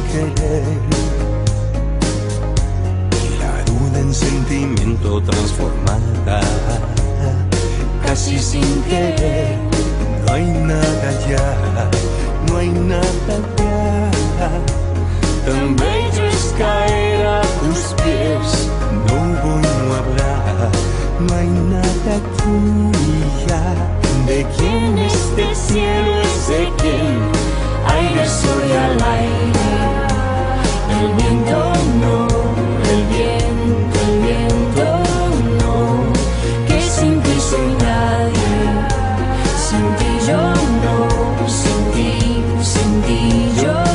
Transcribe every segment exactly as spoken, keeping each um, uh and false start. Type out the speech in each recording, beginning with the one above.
querer y la duda en sentimiento transformada, casi sin querer. No hay nada ya, no hay nada ya. Tan bello es caer a tus pies. No hubo y no habrá, no hay nada tuya. ¿De quién este cielo es de quién? Aire soy al aire, el viento no, el viento, el viento no, que sin ti soy nadie, sin ti yo no, sin ti, sin ti yo no.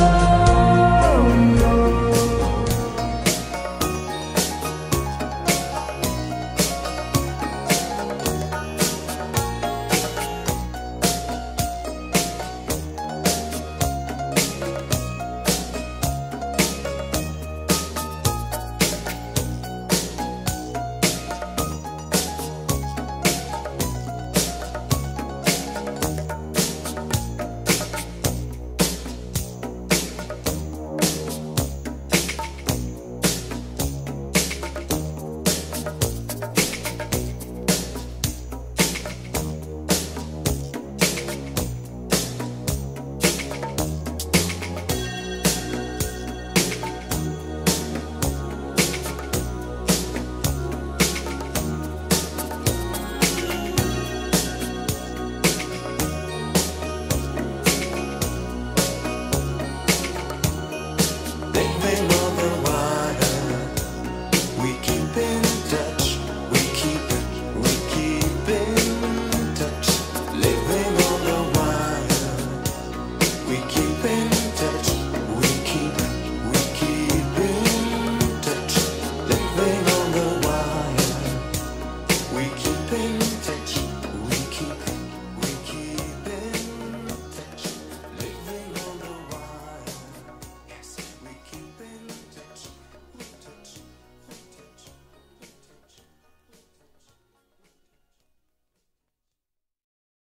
Déjame